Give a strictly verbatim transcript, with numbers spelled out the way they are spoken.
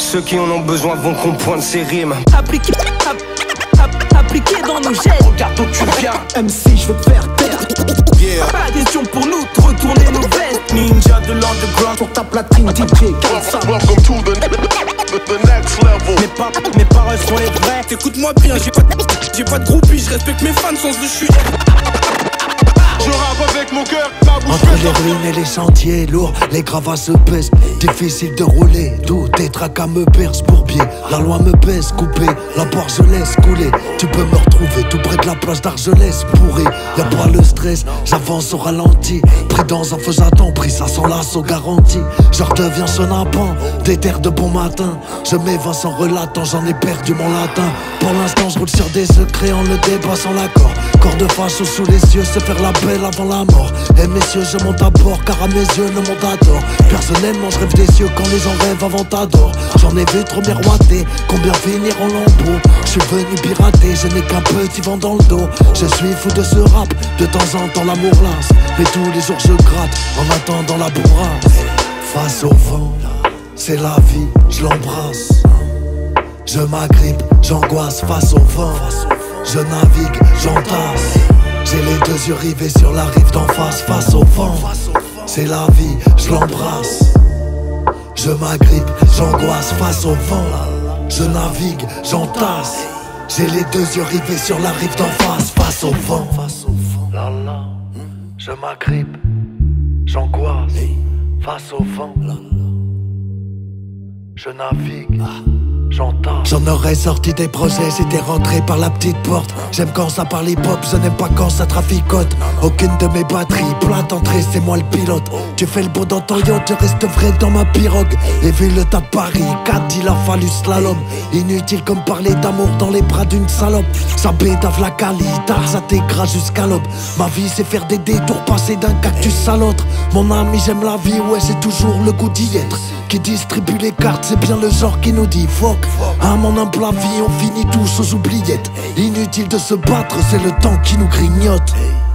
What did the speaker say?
Ceux qui en ont besoin vont comprendre ces rimes. Appliqué, ap, ap, appliqué dans nos gestes. Regarde d'où tu viens. M C, je veux te faire taire. Yeah. Pas question pour nous de retourner nos vestes. Ninja de l'underground Pour ta platine D J Kalsa. Welcome to the, the, the next level. Mes, pa mes paroles sont les vraies. Écoute-moi bien, j'ai pas, j'ai pas de groupie, je respecte mes fans sans eux, je suis. Je rappe avec mon cœur, ma bouche Entre les ruines et les sentiers lourds, les gravats se pèsent. Difficile de rouler, tout tes tracas me percent pour pied. La loi me pèse, coupé, la porte je laisse couler. Tu peux me retrouver tout près de la place d'Argelès, pourri. Y'a pas le stress, j'avance au ralenti. Pris dans un feu j'attends, pris ça sans l'assaut garanti. Je redeviens chenapan, des terres de bon matin. Je m'évince en relatant, j'en ai perdu mon latin. Pour l'instant je roule sur des secrets en le dépassant l'accord. Corps de facho sous les yeux, se faire la belle avant la mort. Et messieurs je monte à bord car à mes yeux le monde adore. Personnellement je rêve des cieux quand les gens rêvent avant t'adore. J'en ai vu trop miroiter, combien finir en lambeaux. Je suis venu pirater, je n'ai qu'un petit vent dans le dos. Je suis fou de ce rap, de temps en temps l'amour lasse. Mais tous les jours je gratte en attendant la bourrasse. Face au vent, c'est la vie, je l'embrasse. Je m'agrippe, j'angoisse face au vent. Je navigue, j'entasse. J'ai les deux yeux rivés sur la rive d'en face, face au vent. C'est la vie, je l'embrasse. Je m'agrippe, j'angoisse face au vent. Je navigue, j'entasse. J'ai les deux yeux rivés sur la rive d'en face, face au vent. La la, je m'agrippe, j'angoisse face au vent. Je navigue. J'en aurais sorti des projets, j'étais rentré par la petite porte. J'aime quand ça parle hip-hop, je n'aime pas quand ça traficote. Aucune de mes batteries, plate entrée, c'est moi le pilote. Tu fais le beau dans ton yacht, je reste vrai dans ma pirogue. Et vu le tas de Paris, quatre il a fallu slalom. Inutile comme parler d'amour dans les bras d'une salope. Ça bédave la qualité, ça t'écrase jusqu'à l'aube. Ma vie c'est faire des détours, passer d'un cactus à l'autre. Mon ami j'aime la vie, ouais c'est toujours le goût d'y être. Qui distribue les cartes, c'est bien le genre qui nous dit fuck. À mon humble avis, on finit tous aux oubliettes. Inutile de se battre, c'est le temps qui nous grignote.